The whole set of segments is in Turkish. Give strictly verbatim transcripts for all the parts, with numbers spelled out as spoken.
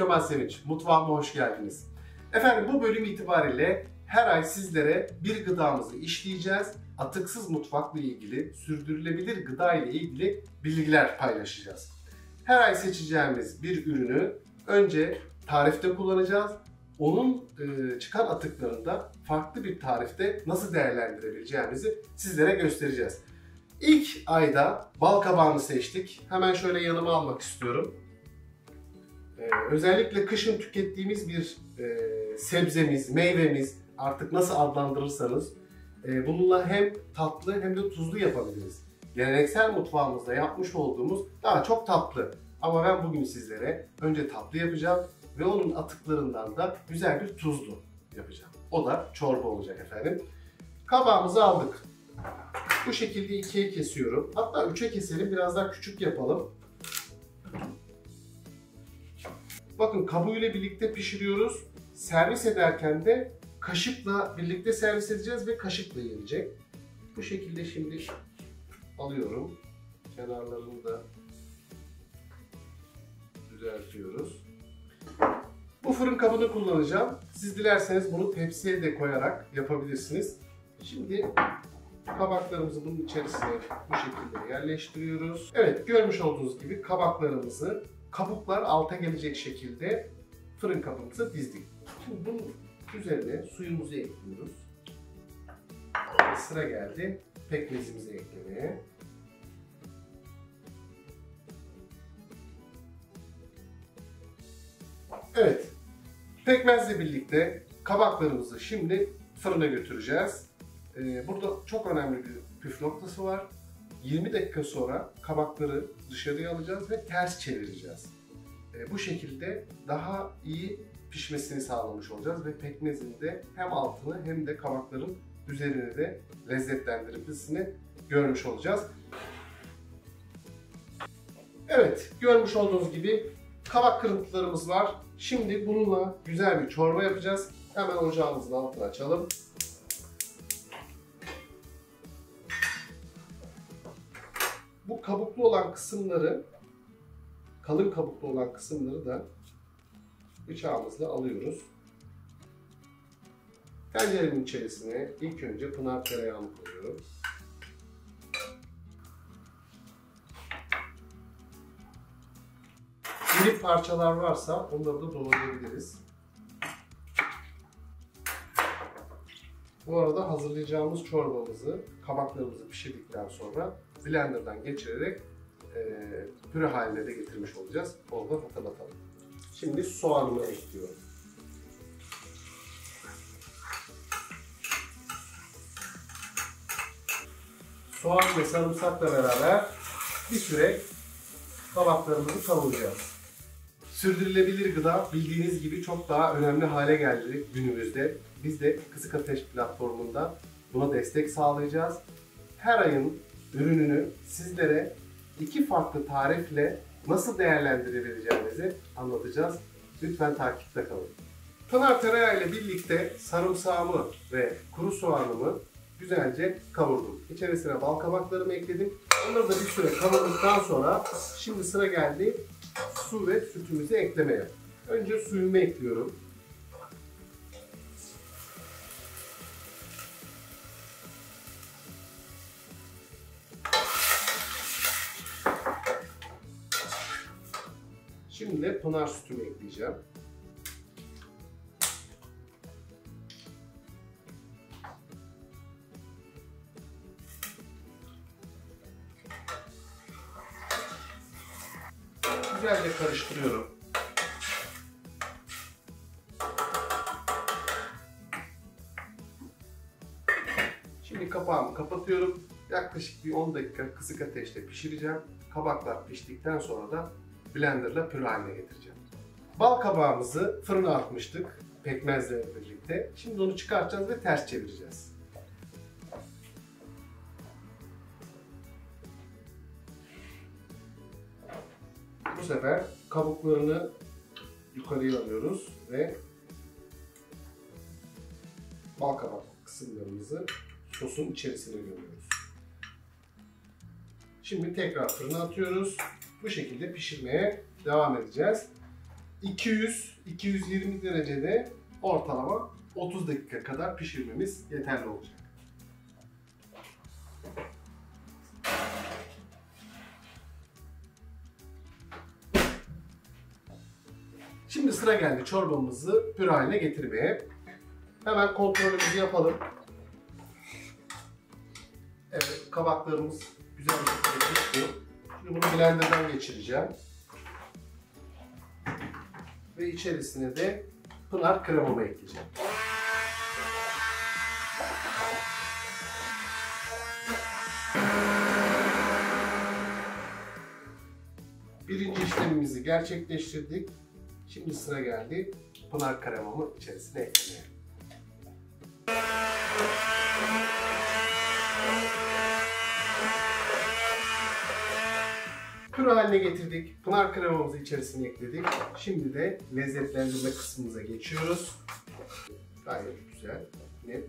Teoman Sevinç, mutfağıma hoş geldiniz. Efendim bu bölüm itibariyle her ay sizlere bir gıdamızı işleyeceğiz. Atıksız mutfakla ilgili, sürdürülebilir gıda ile ilgili bilgiler paylaşacağız. Her ay seçeceğimiz bir ürünü önce tarifte kullanacağız. Onun e, çıkan atıklarını da farklı bir tarifte nasıl değerlendirebileceğimizi sizlere göstereceğiz. İlk ayda bal kabağını seçtik. Hemen şöyle yanıma almak istiyorum. Ee, özellikle kışın tükettiğimiz bir e, sebzemiz, meyvemiz, artık nasıl adlandırırsanız e, bununla hem tatlı hem de tuzlu yapabiliriz. Geleneksel mutfağımızda yapmış olduğumuz daha çok tatlı. Ama ben bugün sizlere önce tatlı yapacağım ve onun atıklarından da güzel bir tuzlu yapacağım. O da çorba olacak efendim. Kabağımızı aldık. Bu şekilde ikiye kesiyorum. Hatta üçe keselim, biraz daha küçük yapalım. Bakın kabuğuyla birlikte pişiriyoruz. Servis ederken de kaşıkla birlikte servis edeceğiz ve kaşıkla yenecek. Bu şekilde şimdi alıyorum. Kenarlarını da düzeltiyoruz. Bu fırın kabını kullanacağım. Siz dilerseniz bunu tepsiye de koyarak yapabilirsiniz. Şimdi kabaklarımızı bunun içerisine bu şekilde yerleştiriyoruz. Evet, görmüş olduğunuz gibi kabaklarımızı kabuklar alta gelecek şekilde fırın kabımıza dizdik. Şimdi bunun üzerine suyumuzu ekliyoruz. Sıra geldi pekmezimizi eklemeye. Evet, pekmezle birlikte kabaklarımızı şimdi fırına götüreceğiz. Burada çok önemli bir püf noktası var. yirmi dakika sonra kabakları dışarıya alacağız ve ters çevireceğiz. Bu şekilde daha iyi pişmesini sağlamış olacağız ve pekmezin de hem altını hem de kabakların üzerini de lezzetlendirmesini görmüş olacağız. Evet, görmüş olduğunuz gibi kabak kırıntılarımız var. Şimdi bununla güzel bir çorba yapacağız. Hemen ocağımızın altını açalım. Bu kabuklu olan kısımları, kalın kabuklu olan kısımları da bıçağımızla alıyoruz. Tenceremin içerisine ilk önce pınar tereyağını koyuyorum. İri parçalar varsa onları da doğrayabiliriz. Bu arada hazırlayacağımız çorbamızı, kabaklarımızı pişirdikten sonra blenderdan geçirerek e, püre haline de getirmiş olacağız. Onu da hatırlatalım. Şimdi soğanımı ekliyorum. Soğan ve sarımsakla beraber bir süre kabaklarımızı kavuracağız. Sürdürülebilir gıda bildiğiniz gibi çok daha önemli hale geldi günümüzde. Biz de Kısık Ateş platformunda buna destek sağlayacağız. Her ayın ürününü sizlere iki farklı tarifle nasıl değerlendirebileceğimizi anlatacağız. Lütfen takipte kalın. Pınar tereyağı ile birlikte sarımsağımı ve kuru soğanımı güzelce kavurdum. İçerisine bal kabaklarımı ekledim. Onları da bir süre kavurduktan sonra şimdi sıra geldi su ve sütümüzü eklemeye. Önce suyumu ekliyorum. Şimdi de pınar sütümü ekleyeceğim. Güzelce karıştırıyorum. Şimdi kapağımı kapatıyorum. Yaklaşık bir on dakika kısık ateşte pişireceğim. Kabaklar piştikten sonra da blenderla püre haline getireceğim. Bal kabağımızı fırına atmıştık pekmezle birlikte. Şimdi onu çıkartacağız ve ters çevireceğiz. Bu sefer kabuklarını yukarıya alıyoruz ve bal kabak kısımlarımızı sosun içerisine gömüyoruz. Şimdi tekrar fırına atıyoruz. Bu şekilde pişirmeye devam edeceğiz. iki yüz iki yüz yirmi derecede ortalama otuz dakika kadar pişirmemiz yeterli olacak. Şimdi sıra geldi çorbamızı püre haline getirmeye. Hemen kontrolümüzü yapalım. Evet, kabaklarımız güzel bir şekilde pişti. Şimdi bunu blenderdan geçireceğim. Ve içerisine de pınar kremamı ekleyeceğim. Birinci işlemimizi gerçekleştirdik. Şimdi sıra geldi pınar kremamı içerisine eklemeye. Püre haline getirdik. Pınar kremamızı içerisine ekledik. Şimdi de lezzetlendirme kısmımıza geçiyoruz. Gayet güzel, net.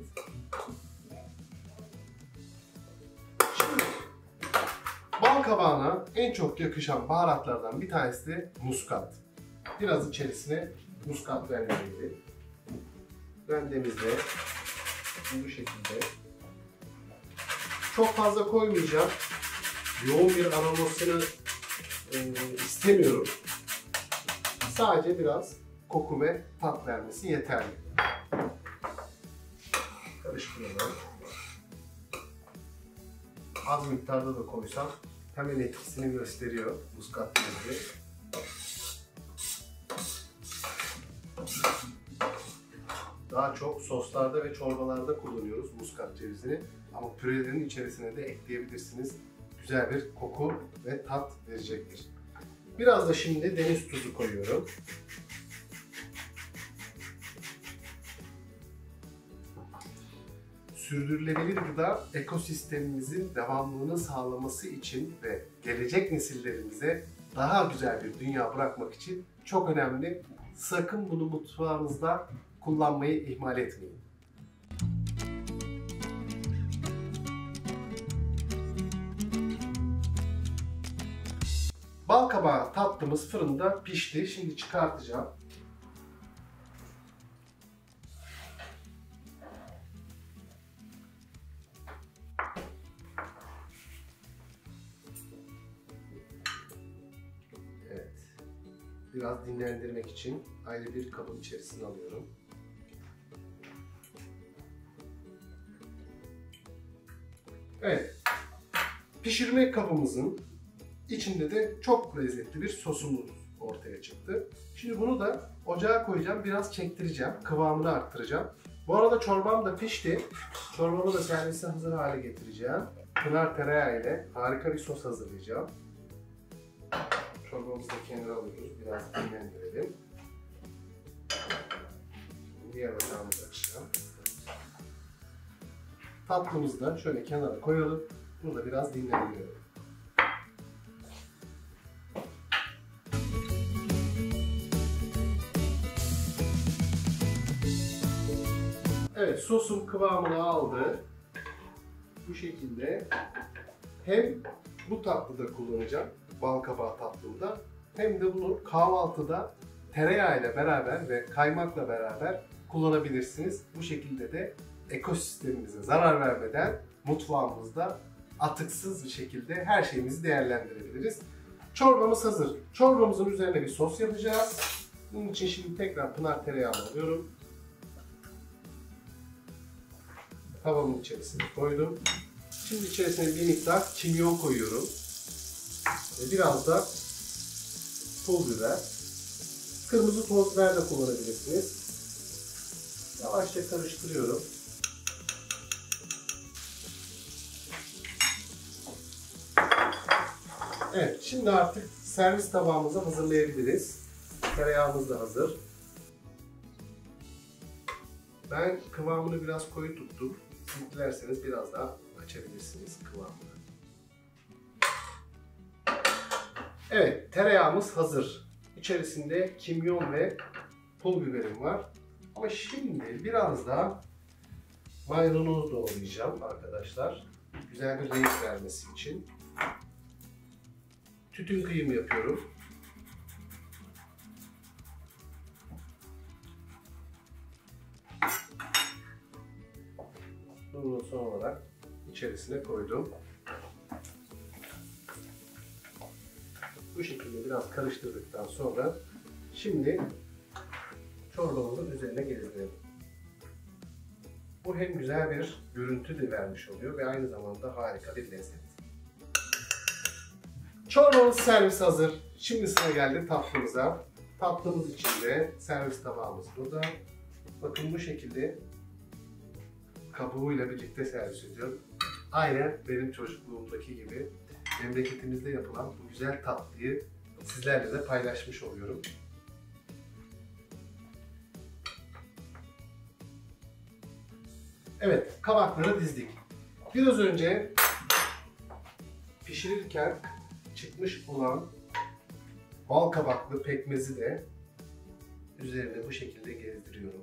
Şimdi bal kabağına en çok yakışan baharatlardan bir tanesi de muskat. Biraz içerisine muskat rendeleyelim. Rendemizde bu şekilde. Çok fazla koymayacağım. Yoğun bir aromasını e, istemiyorum. Sadece biraz koku ve tat vermesi yeterli. Karıştıralım. Az miktarda da koysam hemen etkisini gösteriyor muskat cevizi. Daha çok soslarda ve çorbalarda kullanıyoruz muskat cevizini. Ama pürelerin içerisine de ekleyebilirsiniz. Güzel bir koku ve tat verecektir. Biraz da şimdi deniz tuzu koyuyorum. Sürdürülebilir gıda ekosistemimizin devamlılığını sağlaması için ve gelecek nesillerimize daha güzel bir dünya bırakmak için çok önemli. Sakın bunu mutfağınızda kullanmayı ihmal etmeyin. Bal kabağı tatlımız fırında pişti. Şimdi çıkartacağım. Evet. Biraz dinlendirmek için ayrı bir kabın içerisine alıyorum. Evet. Pişirme kabımızın İçinde de çok lezzetli bir sosumuz ortaya çıktı. Şimdi bunu da ocağa koyacağım, biraz çektireceğim, kıvamını arttıracağım. Bu arada çorbam da pişti. Çorbamı da servise hazır hale getireceğim. Pınar tereyağı ile harika bir sos hazırlayacağım. Çorbamızı da kenara alıyoruz, biraz dinlendirelim. Diğer ocağımızı açacağım. Tatlımızı da şöyle kenara koyalım. Bunu da biraz dinlendirelim. Evet, sosum kıvamını aldı. Bu şekilde hem bu tatlıda kullanacağım, bal kabağı tatlımda, hem de bunu kahvaltıda tereyağı ile beraber ve kaymakla beraber kullanabilirsiniz. Bu şekilde de ekosistemimize zarar vermeden mutfağımızda atıksız bir şekilde her şeyimizi değerlendirebiliriz. Çorbamız hazır. Çorbamızın üzerine bir sos yapacağız. Bunun için şimdi tekrar pınar tereyağını alıyorum. Tavamın içerisine koydum. Şimdi içerisine bir miktar kimyon koyuyorum. Ve biraz da pul biber. Kırmızı toz biber de kullanabilirsiniz. Yavaşça karıştırıyorum. Evet, şimdi artık servis tabağımızı hazırlayabiliriz. Tereyağımız da hazır. Ben kıvamını biraz koyu tuttum. Siz dilerseniz biraz daha açabilirsiniz kıvamını. Evet, tereyağımız hazır. İçerisinde kimyon ve pul biberim var. Ama şimdi biraz daha maydanoz doğrayacağım arkadaşlar. Güzel bir renk vermesi için. Tütün kıyım yapıyorum. Bunu son olarak içerisine koydum. Bu şekilde biraz karıştırdıktan sonra şimdi çorbamızın üzerine gezdirelim. Bu hem güzel bir görüntü de vermiş oluyor ve aynı zamanda harika bir lezzet. Çorbamız servis hazır. Şimdi sıra geldi tatlımıza. Tatlımız için de servis tabağımız burada. Bakın bu şekilde kabuğuyla birlikte servis ediyorum. Aynen benim çocukluğumdaki gibi memleketimizde yapılan bu güzel tatlıyı sizlerle de paylaşmış oluyorum. Evet, kabakları dizdik. Biraz önce pişirirken çıkmış olan bal kabaklı pekmezi de üzerine bu şekilde gezdiriyorum.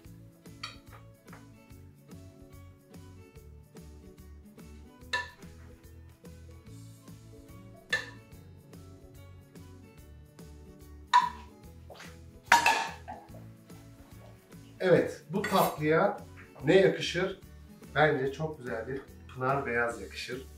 Evet, bu tatlıya ne yakışır? Bence çok güzel bir pınar beyaz yakışır.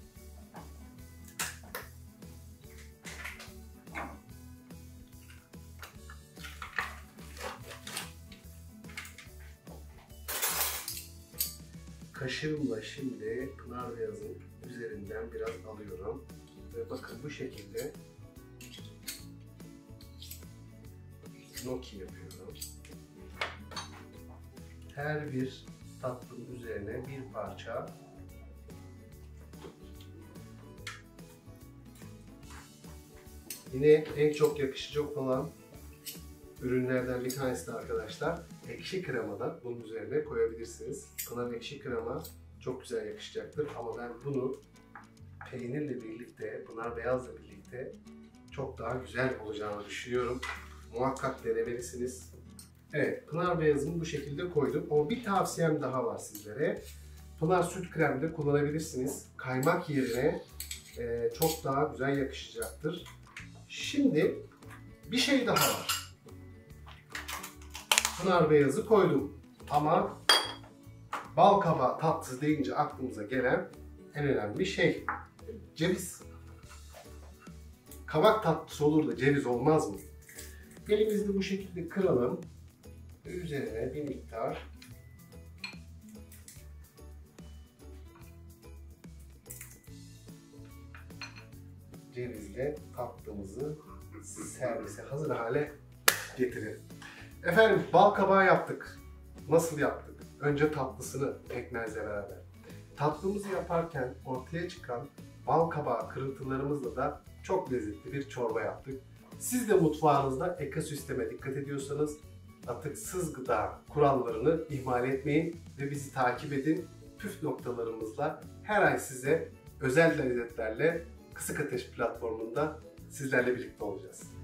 Kaşığımla şimdi pınar beyazın üzerinden biraz alıyorum. Ve bakın bu şekilde gnocchi yapıyorum. Her bir tatlının üzerine bir parça yine en çok yakışacak olan ürünlerden bir tanesi de arkadaşlar ekşi krema da bunun üzerine koyabilirsiniz. Pınar ekşi krema çok güzel yakışacaktır ama ben bunu peynirle birlikte, pınar beyazla birlikte çok daha güzel olacağını düşünüyorum. Muhakkak denemelisiniz. Evet, pınar beyazını bu şekilde koydum. Ama bir tavsiyem daha var sizlere. Pınar süt kremi de kullanabilirsiniz. Kaymak yerine e, çok daha güzel yakışacaktır. Şimdi bir şey daha var. Pınar beyazı koydum. Ama bal kabağı tatlısı deyince aklımıza gelen en önemli şey ceviz. Kabak tatlısı olur da ceviz olmaz mı? Elimizde bu şekilde kıralım. Üzerine bir miktar cevizle tatlımızı servise hazır hale getirelim. Efendim bal kabağı yaptık. Nasıl yaptık? Önce tatlısını pekmezle beraber. Tatlımızı yaparken ortaya çıkan bal kabağı kırıntılarımızla da çok lezzetli bir çorba yaptık. Siz de mutfağınızda ekosisteme dikkat ediyorsanız atıksız gıda kurallarını ihmal etmeyin ve bizi takip edin. Püf noktalarımızla her ay size özel lezzetlerle Kısık Ateş platformunda sizlerle birlikte olacağız.